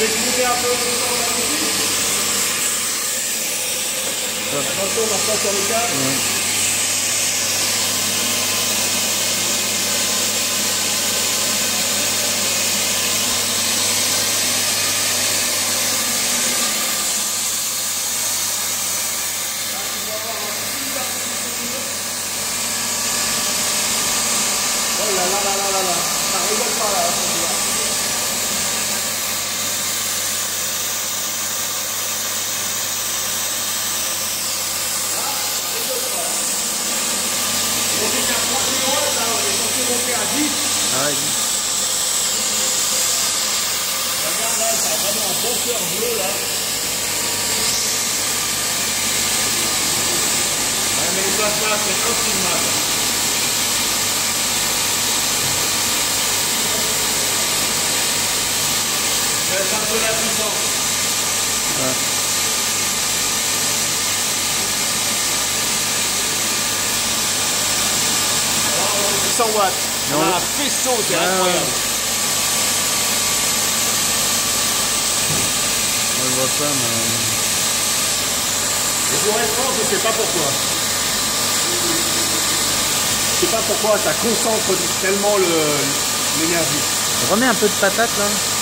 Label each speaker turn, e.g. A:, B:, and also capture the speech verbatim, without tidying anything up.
A: vais écouter un peu le son de la musique. Attention, on marche pas sur le câble.
B: Ouais.
A: Oh là là là là là là, ça rigole pas là, faut dire. Là, ça rigole pas. On est qu'à trois kilomètres là, on est censé monter à dix.
B: Ah ouais.
A: Regarde là, ça a vraiment un bon cœur bleu là. Ouais, mais les places là, c'est infilmable. C'est un peu la puissance.
B: Ouais.
A: six cents watts. On
B: Non.
A: a un faisceau, c'est
B: Ouais,
A: incroyable.
B: ouais. On le voit pas, mais...
A: Et pour l'instant, je ne sais pas pourquoi. Je sais pas pourquoi ça concentre tellement l'énergie.
B: Remets un peu de patate là.